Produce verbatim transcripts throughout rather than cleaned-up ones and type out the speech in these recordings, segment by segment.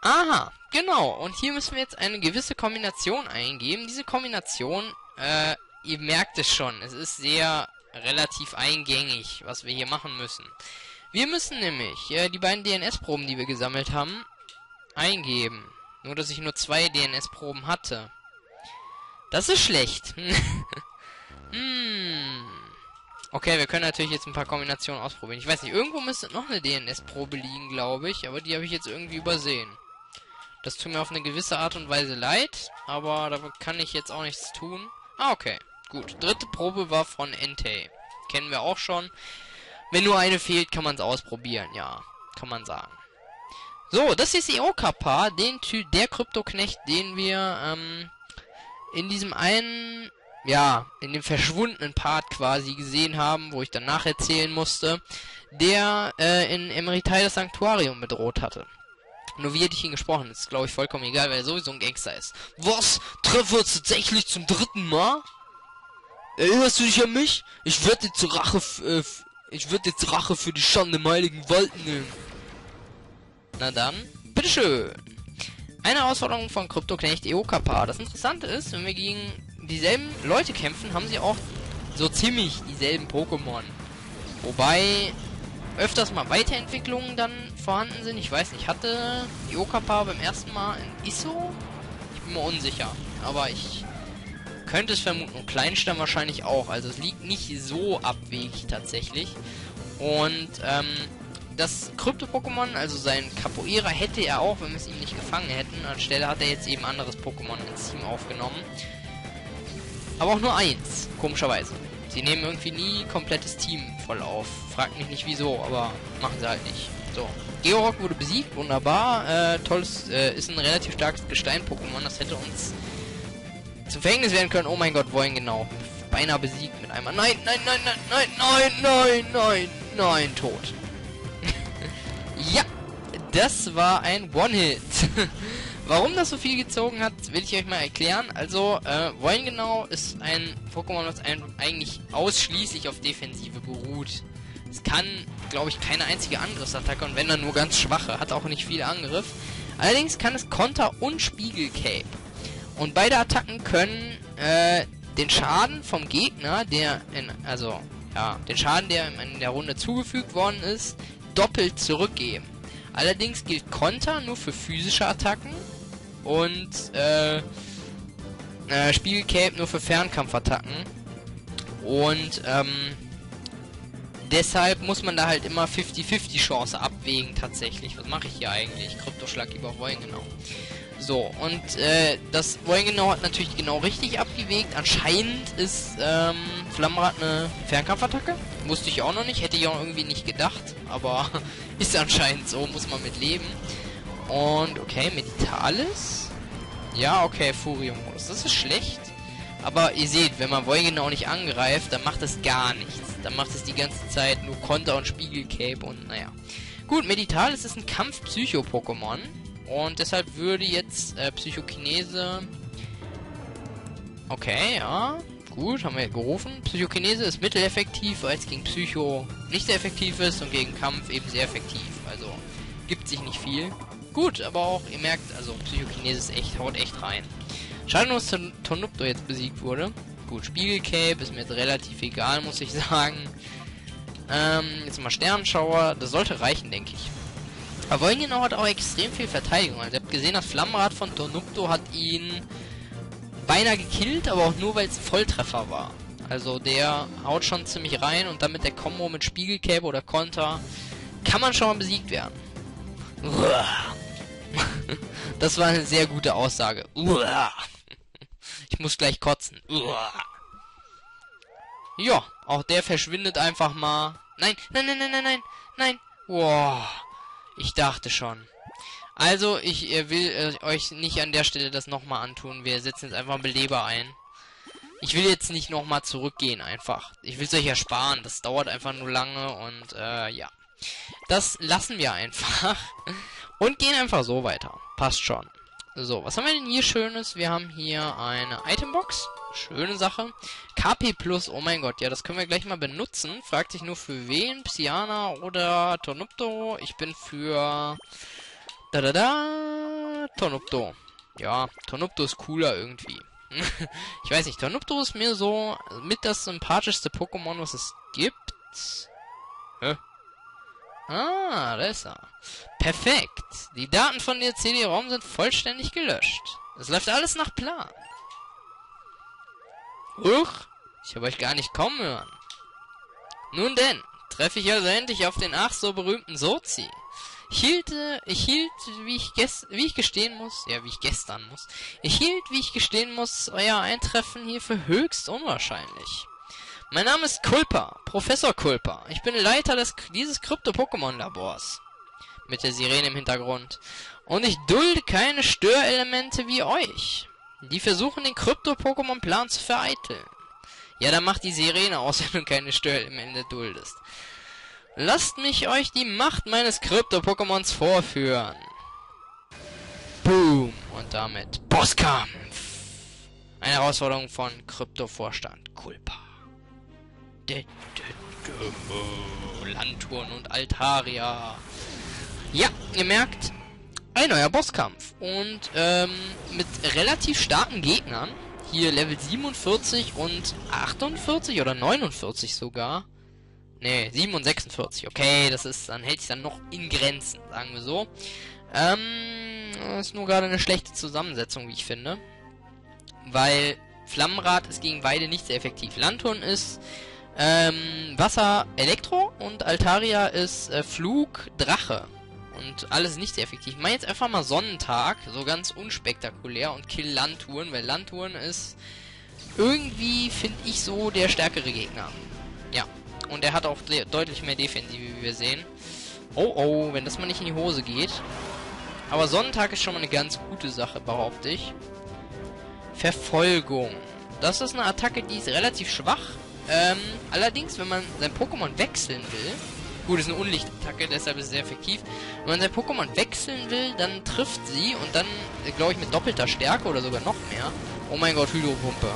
Aha, genau. Und hier müssen wir jetzt eine gewisse Kombination eingeben. Diese Kombination, äh, ihr merkt es schon, es ist sehr relativ eingängig, was wir hier machen müssen. Wir müssen nämlich äh, die beiden D N S-Proben, die wir gesammelt haben, eingeben. Nur, dass ich nur zwei D N S-Proben hatte. Das ist schlecht. hm. Okay, wir können natürlich jetzt ein paar Kombinationen ausprobieren. Ich weiß nicht, irgendwo müsste noch eine D N S-Probe liegen, glaube ich. Aber die habe ich jetzt irgendwie übersehen. Das tut mir auf eine gewisse Art und Weise leid. Aber da kann ich jetzt auch nichts tun. Ah, okay. Gut. Dritte Probe war von Entei. Kennen wir auch schon. Wenn nur eine fehlt, kann man es ausprobieren. Ja, kann man sagen. So, das ist die Okapa, den Typ, der Kryptoknecht, den wir ähm, in diesem einen, ja, in dem verschwundenen Part quasi gesehen haben, wo ich dann nacherzählen musste, der äh, in Emeritai das Sanktuarium bedroht hatte. Nur wie hätte ich ihn gesprochen? Das ist, glaube ich, vollkommen egal, weil er sowieso ein Gangster ist. Was? Treffen wir uns tatsächlich zum dritten Mal? Erinnerst du dich an mich? Ich werde jetzt Rache, äh, ich werde jetzt Rache für die Schande im Heiligen Wald nehmen. Na dann, bitteschön. Eine Herausforderung von Kryptoknecht Eokapa. Das Interessante ist, wenn wir gegen dieselben Leute kämpfen, haben sie auch so ziemlich dieselben Pokémon. Wobei öfters mal Weiterentwicklungen dann vorhanden sind. Ich weiß nicht, hatte Eokapa beim ersten Mal ein Isso? Ich bin mir unsicher. Aber ich könnte es vermuten. Und Kleinstamm wahrscheinlich auch. Also es liegt nicht so abwegig tatsächlich. Und, ähm... das Krypto-Pokémon, also sein Capoeira, hätte er auch, wenn wir es ihm nicht gefangen hätten. Anstelle hat er jetzt eben anderes Pokémon ins Team aufgenommen. Aber auch nur eins, komischerweise. Sie nehmen irgendwie nie komplettes Team voll auf. Fragt mich nicht wieso, aber machen sie halt nicht. So, Georock wurde besiegt, wunderbar. Äh, tolles, äh, ist ein relativ starkes Gestein-Pokémon. Das hätte uns zum Verhängnis werden können. Oh mein Gott, wohin genau? Beinahe besiegt mit einmal. Nein, nein, nein, nein, nein, nein, nein, nein, nein, tot. Ja, das war ein One-Hit. Warum das so viel gezogen hat, will ich euch mal erklären. Also, äh, Woingenau ist ein Pokémon, was ein, eigentlich ausschließlich auf Defensive beruht. Es kann, glaube ich, keine einzige Angriffsattacke und wenn dann nur ganz schwache, hat auch nicht viel Angriff. Allerdings kann es Konter und Spiegelcape. Und beide Attacken können äh, den Schaden vom Gegner, der in, also, ja, den Schaden, der in der Runde zugefügt worden ist, doppelt zurückgeben. Allerdings gilt Konter nur für physische Attacken und äh, äh, Spiegelcape nur für Fernkampfattacken. Und ähm, deshalb muss man da halt immer fünfzig fünfzig Chance abwägen tatsächlich. Was mache ich hier eigentlich? Kryptoschlag über Woingenau. So, und äh, das Woingenau hat natürlich genau richtig abgewegt. Anscheinend ist ähm, Flammenrad eine Fernkampfattacke. Wusste ich auch noch nicht, hätte ich auch irgendwie nicht gedacht. Aber ist anscheinend so, muss man mit leben. Und okay, Meditalis. Ja, okay, Furio-Modus. Das ist schlecht. Aber ihr seht, wenn man Woingenau nicht angreift, dann macht es gar nichts. Dann macht es die ganze Zeit nur Konter und Spiegelcape und naja. Gut, Meditalis ist ein Kampf-Psycho-Pokémon. Und deshalb würde jetzt äh, Psychokinese... Okay, ja. Gut, haben wir gerufen. Psychokinese ist mitteleffektiv, weil es gegen Psycho nicht sehr effektiv ist und gegen Kampf eben sehr effektiv. Also, gibt sich nicht viel. Gut, aber auch, ihr merkt, also Psychokinese ist echt, haut echt rein. Schade nur, dass Tonupto jetzt besiegt wurde. Gut, Spiegelcape ist mir jetzt relativ egal, muss ich sagen. Ähm, jetzt mal Sternenschauer. Das sollte reichen, denke ich. Aber Woingenau hat auch extrem viel Verteidigung. Also ihr habt gesehen, das Flammenrad von Tonupto hat ihn beinahe gekillt, aber auch nur, weil es ein Volltreffer war. Also der haut schon ziemlich rein und dann mit der Kombo mit Spiegelcape oder Konter kann man schon mal besiegt werden. Das war eine sehr gute Aussage. Ich muss gleich kotzen. Ja, auch der verschwindet einfach mal. Nein, nein, nein, nein, nein, nein, nein. Wow. Ich dachte schon. Also, ich äh, will äh, euch nicht an der Stelle das nochmal antun. Wir setzen jetzt einfach Beleber ein. Ich will jetzt nicht nochmal zurückgehen einfach. Ich will es euch ersparen. Das dauert einfach nur lange und äh, ja. Das lassen wir einfach. Und gehen einfach so weiter. Passt schon. So, was haben wir denn hier Schönes? Wir haben hier eine Itembox. Schöne Sache. K P Plus, oh mein Gott, ja, das können wir gleich mal benutzen. Fragt sich nur für wen, Psyana oder Tonupto. Ich bin für... Da da da... oder Tonopto? Ja, Tonopto ist cooler irgendwie. Ich weiß nicht, Tonopto ist mir so mit das sympathischste Pokémon, was es gibt. Hä? Ah, da ist er. Perfekt. Die Daten von der C D-ROM sind vollständig gelöscht. Es läuft alles nach Plan. Huch, ich habe euch gar nicht kommen hören. Nun denn, treffe ich also endlich auf den ach so berühmten Sozi. Ich hielt, ich hielt, wie ich, ges wie ich gestehen muss, ja, wie ich gestern muss, ich hielt, wie ich gestehen muss, euer Eintreffen hier für höchst unwahrscheinlich. Mein Name ist Kulpa, Professor Kulpa. Ich bin Leiter des, dieses Krypto-Pokémon-Labors. Mit der Sirene im Hintergrund. Und ich dulde keine Störelemente wie euch, die versuchen, den Krypto-Pokémon-Plan zu vereiteln. Ja, dann macht die Sirene aus, wenn du keine Störelemente duldest. Lasst mich euch die Macht meines Krypto-Pokémons vorführen. Boom. Und damit Bosskampf. Eine Herausforderung von Krypto-Vorstand Kulpa. Lanturn und Altaria. Ja, ihr merkt, ein neuer Bosskampf. Und ähm, mit relativ starken Gegnern. Hier Level siebenundvierzig und achtundvierzig oder neunundvierzig sogar. Ne, sieben und sechsundvierzig. Okay, das ist, dann hält sich dann noch in Grenzen, sagen wir so. Ähm, das ist nur gerade eine schlechte Zusammensetzung, wie ich finde. Weil Flammenrad ist gegen beide nicht sehr effektiv. Lanturn ist ähm, Wasser, Elektro und Altaria ist äh, Flug, Drache. Und alles nicht sehr effektiv. Ich meine jetzt einfach mal Sonnentag, so ganz unspektakulär und kill Lanturn, weil Lanturn ist irgendwie, finde ich, so der stärkere Gegner. Ja. Und er hat auch deutlich mehr Defensive, wie wir sehen. Oh, oh, wenn das mal nicht in die Hose geht. Aber Sonnentag ist schon mal eine ganz gute Sache, behaupte ich. Verfolgung. Das ist eine Attacke, die ist relativ schwach. Ähm, allerdings, wenn man sein Pokémon wechseln will... Gut, ist eine Unlichtattacke, deshalb ist es sehr effektiv. Wenn man sein Pokémon wechseln will, dann trifft sie und dann, glaube ich, mit doppelter Stärke oder sogar noch mehr. Oh mein Gott, Hydropumpe.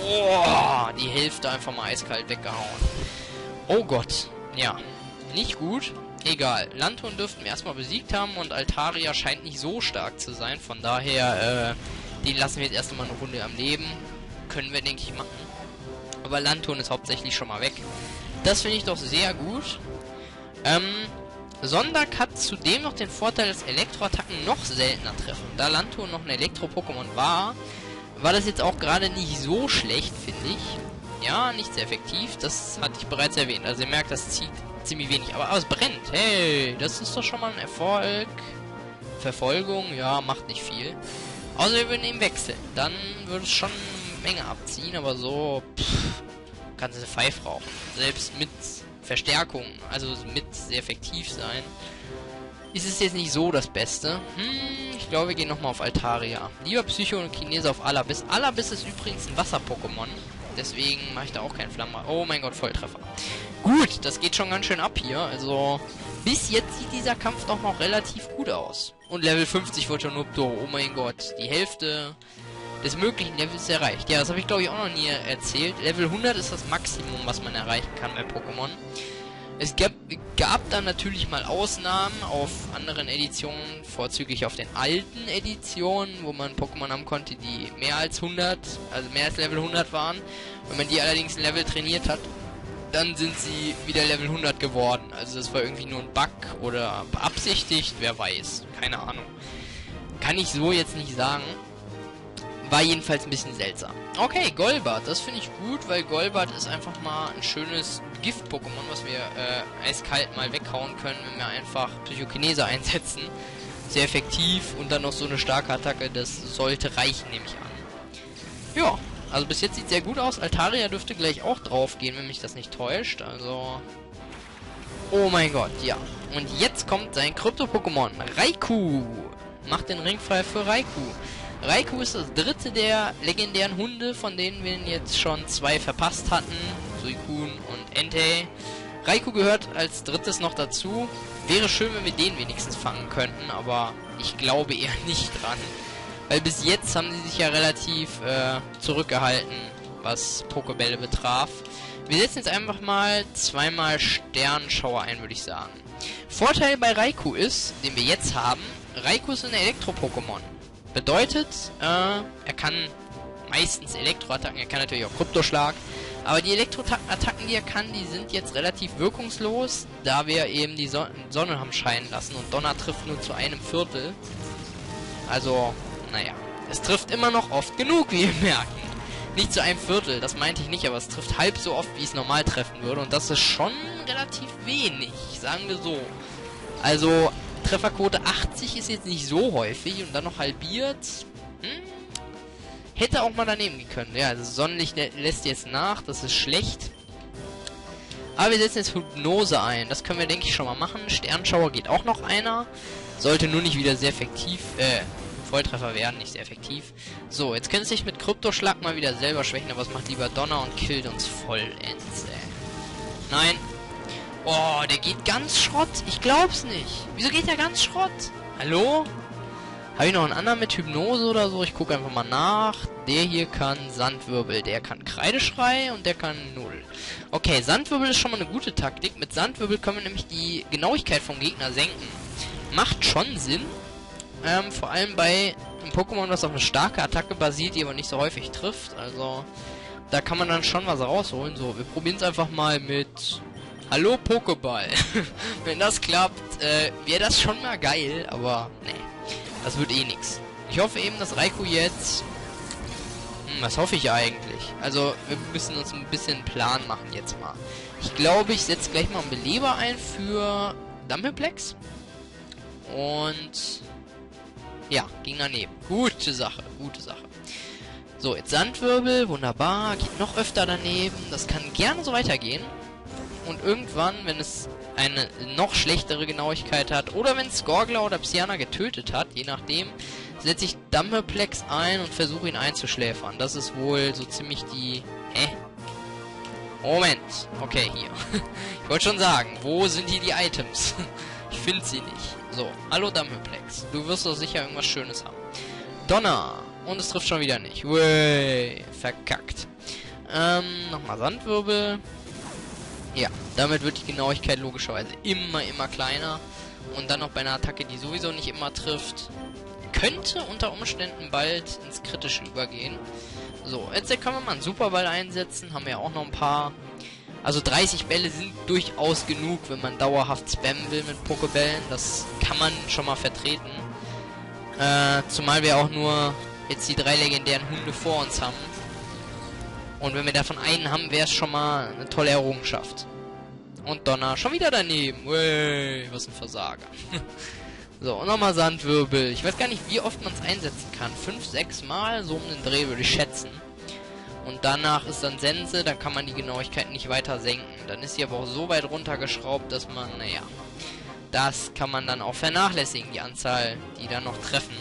Oh, die Hälfte einfach mal eiskalt weggehauen. Oh Gott, ja, nicht gut. Egal, Lanturn dürften wir erstmal besiegt haben und Altaria scheint nicht so stark zu sein. Von daher, äh, den lassen wir jetzt erst mal eine Runde am Leben. Können wir, denke ich, machen. Aber Lanturn ist hauptsächlich schon mal weg. Das finde ich doch sehr gut. Ähm, Sondak hat zudem noch den Vorteil, dass Elektroattacken noch seltener treffen. Da Lanturn noch ein Elektro-Pokémon war, war das jetzt auch gerade nicht so schlecht, finde ich. Ja, nicht sehr effektiv, das hatte ich bereits erwähnt. Also ihr merkt, das zieht ziemlich wenig. Aber, aber es brennt. Hey, das ist doch schon mal ein Erfolg. Verfolgung, ja, macht nicht viel. Außer wir würden ihn wechseln. Dann würde es schon eine Menge abziehen, aber so, pff, kannst du Pfeif rauchen. Selbst mit Verstärkung, also mit sehr effektiv sein, ist es jetzt nicht so das Beste. Hm, ich glaube, wir gehen nochmal auf Altaria. Lieber Psycho und Chinese auf Alabis. Alabis ist übrigens ein Wasser-Pokémon. Deswegen mache ich da auch keinen Flammen. Oh mein Gott, Volltreffer. Gut, das geht schon ganz schön ab hier. Also, bis jetzt sieht dieser Kampf doch noch relativ gut aus. Und Level fünfzig wird schon Nupto. Oh mein Gott, die Hälfte des möglichen Levels erreicht. Ja, das habe ich glaube ich auch noch nie erzählt. Level hundert ist das Maximum, was man erreichen kann bei Pokémon. Es gab, gab dann natürlich mal Ausnahmen auf anderen Editionen, vorzüglich auf den alten Editionen, wo man Pokémon haben konnte, die mehr als hundert, also mehr als Level hundert waren. Wenn man die allerdings ein Level trainiert hat, dann sind sie wieder Level hundert geworden. Also das war irgendwie nur ein Bug oder beabsichtigt, wer weiß. Keine Ahnung. Kann ich so jetzt nicht sagen. War jedenfalls ein bisschen seltsam. Okay, Golbat, das finde ich gut, weil Golbat ist einfach mal ein schönes Gift-Pokémon, was wir äh, eiskalt mal weghauen können, wenn wir einfach Psychokinese einsetzen. Sehr effektiv und dann noch so eine starke Attacke, das sollte reichen, nehme ich an. Ja, also bis jetzt sieht sehr gut aus. Altaria dürfte gleich auch drauf gehen, wenn mich das nicht täuscht, also... Oh mein Gott, ja. Und jetzt kommt sein Krypto-Pokémon, Raikou. Macht den Ring frei für Raikou. Raikou ist das dritte der legendären Hunde, von denen wir jetzt schon zwei verpasst hatten. Suicune und Entei. Raikou gehört als drittes noch dazu. Wäre schön, wenn wir den wenigstens fangen könnten, aber ich glaube eher nicht dran. Weil bis jetzt haben sie sich ja relativ äh, zurückgehalten, was Pokébälle betraf. Wir setzen jetzt einfach mal zweimal Sternschauer ein, würde ich sagen. Vorteil bei Raikou ist, den wir jetzt haben, Raikou ist ein Elektro-Pokémon. Bedeutet, äh, er kann meistens Elektroattacken, er kann natürlich auch Kryptoschlag. Aber die Elektroattacken, die er kann, die sind jetzt relativ wirkungslos, da wir eben die Son Sonne haben scheinen lassen. Und Donner trifft nur zu einem Viertel. Also, naja. Es trifft immer noch oft genug, wie wir merken. Nicht zu einem Viertel, das meinte ich nicht, aber es trifft halb so oft, wie es normal treffen würde. Und das ist schon relativ wenig, sagen wir so. Also, Trefferquote achtzig ist jetzt nicht so häufig und dann noch halbiert. Hm? Hätte auch mal daneben gehen können. Ja, das Sonnenlicht lä lässt jetzt nach, das ist schlecht. Aber wir setzen jetzt Hypnose ein. Das können wir, denke ich, schon mal machen. Sternschauer geht auch noch einer. Sollte nur nicht wieder sehr effektiv, äh, Volltreffer werden, nicht sehr effektiv. So, jetzt könnte sich mit Kryptoschlag mal wieder selber schwächen, aber es macht lieber Donner und killt uns vollends, ey. Nein. Oh, der geht ganz Schrott. Ich glaub's nicht. Wieso geht der ganz Schrott? Hallo? Habe ich noch einen anderen mit Hypnose oder so? Ich gucke einfach mal nach. Der hier kann Sandwirbel. Der kann Kreideschrei und der kann Null. Okay, Sandwirbel ist schon mal eine gute Taktik. Mit Sandwirbel können wir nämlich die Genauigkeit vom Gegner senken. Macht schon Sinn. Ähm, vor allem bei einem Pokémon, das auf eine starke Attacke basiert, die aber nicht so häufig trifft. Also, da kann man dann schon was rausholen. So, wir probieren es einfach mal mit... Hallo Pokéball. Wenn das klappt, äh, wäre das schon mal geil, aber nee. Das wird eh nix. Ich hoffe eben, dass Raikou jetzt... Hm, was hoffe ich eigentlich? Also, wir müssen uns ein bisschen Plan machen jetzt mal. Ich glaube, ich setze gleich mal einen Beleber ein für Dampelplex. Und... Ja, ging daneben. Gute Sache, gute Sache. So, jetzt Sandwirbel, wunderbar. Geht noch öfter daneben. Das kann gerne so weitergehen. Und irgendwann, wenn es eine noch schlechtere Genauigkeit hat, oder wenn Skorgler oder Psyana getötet hat, je nachdem, setze ich Dampelplex ein und versuche ihn einzuschläfern. Das ist wohl so ziemlich die... Hä? Moment. Okay, hier. Ich wollte schon sagen, wo sind hier die Items? Ich finde sie nicht. So, hallo Dampelplex. Du wirst doch sicher irgendwas Schönes haben. Donner. Und es trifft schon wieder nicht. Wey, verkackt. Ähm, nochmal Sandwirbel. Ja, damit wird die Genauigkeit logischerweise immer, immer kleiner. Und dann noch bei einer Attacke, die sowieso nicht immer trifft, könnte unter Umständen bald ins Kritische übergehen. So, jetzt können wir mal einen Superball einsetzen. Haben wir ja auch noch ein paar. Also dreißig Bälle sind durchaus genug, wenn man dauerhaft spammen will mit Pokébällen. Das kann man schon mal vertreten. Äh, zumal wir auch nur jetzt die drei legendären Hunde vor uns haben. Und wenn wir davon einen haben, wäre es schon mal eine tolle Errungenschaft. Und Donner schon wieder daneben. Wey, was ein Versager. So, und nochmal Sandwirbel. Ich weiß gar nicht, wie oft man es einsetzen kann. Fünf, sechs Mal, so um den Dreh würde ich schätzen. Und danach ist dann Sense, dann kann man die Genauigkeit nicht weiter senken. Dann ist sie aber auch so weit runtergeschraubt, dass man, naja, das kann man dann auch vernachlässigen, die Anzahl, die dann noch treffen.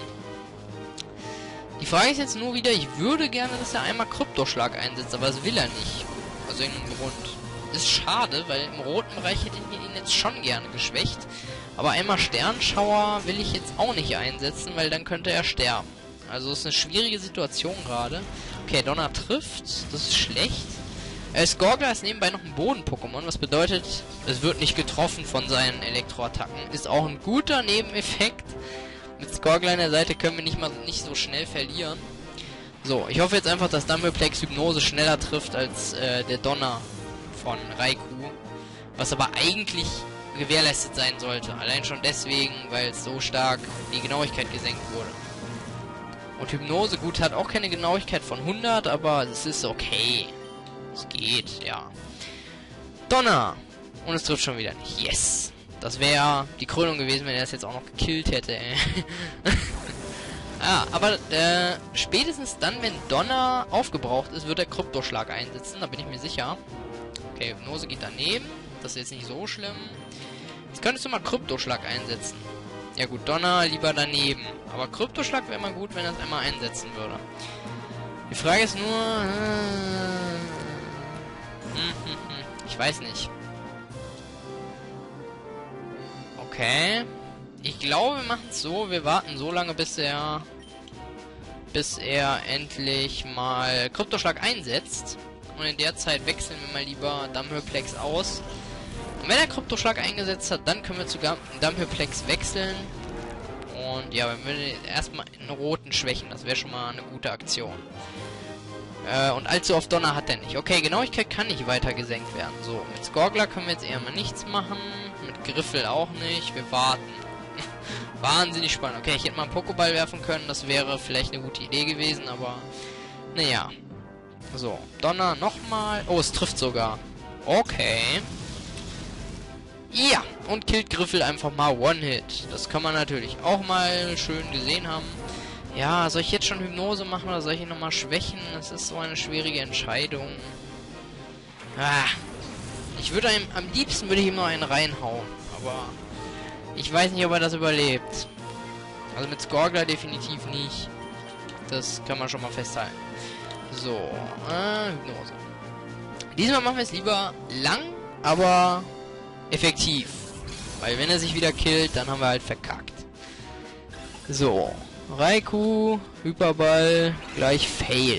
Die Frage ist jetzt nur wieder, ich würde gerne, dass er einmal Kryptoschlag einsetzt, aber das will er nicht. Aus irgendeinem Grund. Ist schade, weil im roten Bereich hätte ich ihn jetzt schon gerne geschwächt. Aber einmal Sternschauer will ich jetzt auch nicht einsetzen, weil dann könnte er sterben. Also es ist eine schwierige Situation gerade. Okay, Donner trifft. Das ist schlecht. Äh, Skorgler ist nebenbei noch ein Boden-Pokémon, was bedeutet, es wird nicht getroffen von seinen Elektroattacken. Ist auch ein guter Nebeneffekt. Mit Skorgler an der Seite können wir nicht mal nicht so schnell verlieren. So, ich hoffe jetzt einfach, dass Dampelplex Hypnose schneller trifft als äh, der Donner von Raikou. Was aber eigentlich gewährleistet sein sollte. Allein schon deswegen, weil es so stark die Genauigkeit gesenkt wurde. Und Hypnose, gut, hat auch keine Genauigkeit von hundert, aber es ist okay. Es geht, ja. Donner! Und es trifft schon wieder nicht. Yes! Das wäre die Krönung gewesen, wenn er das jetzt auch noch gekillt hätte, ey. Ah, aber äh, spätestens dann, wenn Donner aufgebraucht ist, wird er Kryptoschlag einsetzen, da bin ich mir sicher. Okay, Hypnose geht daneben. Das ist jetzt nicht so schlimm. Jetzt könntest du mal Kryptoschlag einsetzen. Ja gut, Donner lieber daneben. Aber Kryptoschlag wäre mal gut, wenn er es einmal einsetzen würde. Die Frage ist nur... Äh, hm, hm, hm, ich weiß nicht. Okay. Ich glaube, wir machen es so. Wir warten so lange, bis er... bis er endlich mal Kryptoschlag einsetzt. Und in der Zeit wechseln wir mal lieber Dampelplex aus. Und wenn er Kryptoschlag eingesetzt hat, dann können wir zu Dampelplex wechseln. Und Ja, wenn wir erstmal einen roten schwächen, das wäre schon mal eine gute Aktion. Äh, und allzu oft Donner hat er nicht. Okay, Genauigkeit kann nicht weiter gesenkt werden. So, mit Skorgler können wir jetzt eher mal nichts machen. Mit Griffel auch nicht. Wir warten. Wahnsinnig spannend. Okay, ich hätte mal einen Pokéball werfen können. Das wäre vielleicht eine gute Idee gewesen, aber... Naja. So, Donner nochmal. Oh, es trifft sogar. Okay. Ja, und killt Griffel einfach mal One-Hit. Das kann man natürlich auch mal schön gesehen haben. Ja, soll ich jetzt schon Hypnose machen oder soll ich ihn nochmal schwächen? Das ist so eine schwierige Entscheidung. Ah, ich würde ihm, am liebsten würde ich ihm noch einen reinhauen. Aber ich weiß nicht, ob er das überlebt. Also mit Skorgler definitiv nicht. Das kann man schon mal festhalten. So, äh, Hypnose. Diesmal machen wir es lieber lang, aber effektiv. Weil wenn er sich wieder killt, dann haben wir halt verkackt. So. Raikou, Hyperball, gleich Fail.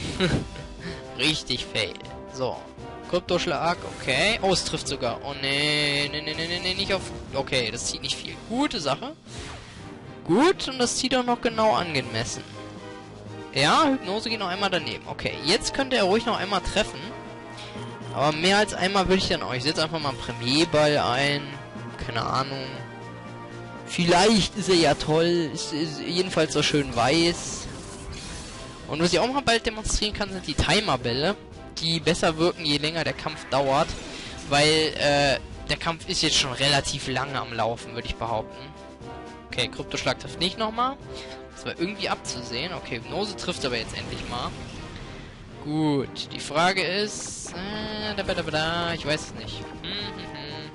Richtig Fail. So. Kryptoschlag, okay. Oh, es trifft sogar. Oh, nee, nee, nee, nee, nee, nicht auf... Okay, das zieht nicht viel. Gute Sache. Gut, und das zieht auch noch genau angemessen. Ja, Hypnose geht noch einmal daneben. Okay, jetzt könnte er ruhig noch einmal treffen. Aber mehr als einmal würde ich dann auch. Ich setze einfach mal einen Premierball ein. Keine Ahnung. Vielleicht ist er ja toll. Ist, ist jedenfalls so schön weiß. Und was ich auch mal bald demonstrieren kann, sind die Timerbälle. Die besser wirken, je länger der Kampf dauert. Weil, äh, der Kampf ist jetzt schon relativ lange am Laufen, würde ich behaupten. Okay, Kryptoschlag trifft nicht nochmal. Das war irgendwie abzusehen. Okay, Hypnose trifft aber jetzt endlich mal. Gut, die Frage ist... Äh, da, da, da, da, ich weiß es nicht. Hm, hm, hm.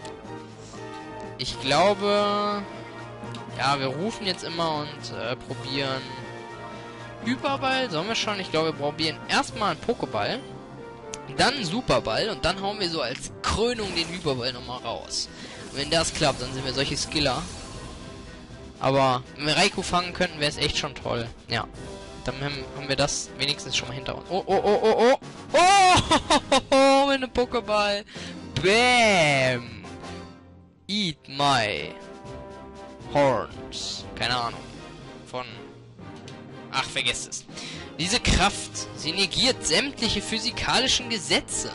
Ich glaube... Ja, wir rufen jetzt immer und äh, probieren... Hyperball, sollen wir schon? Ich glaube, wir probieren erstmal einen Pokéball. Dann einen Superball und dann hauen wir so als Krönung den Hyperball nochmal raus. Und wenn das klappt, dann sind wir solche Skiller. Aber wenn wir Raikou fangen könnten, wäre es echt schon toll. Ja. Dann haben wir das wenigstens schon mal hinter uns. Oh, oh, oh, oh, oh. Oh, mit einem Pokéball. Bam. Eat my horns. Keine Ahnung. Von... Ach, vergesst es. Diese Kraft, sie negiert sämtliche physikalischen Gesetze.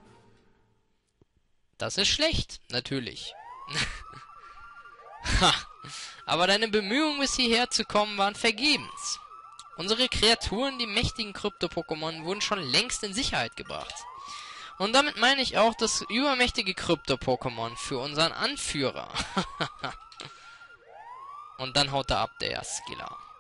Das ist schlecht, natürlich. Ha. Aber deine Bemühungen, bis hierher zu kommen, waren vergebens. Unsere Kreaturen, die mächtigen Krypto-Pokémon, wurden schon längst in Sicherheit gebracht. Und damit meine ich auch das übermächtige Krypto-Pokémon für unseren Anführer. Und dann haut er ab, der Skiller.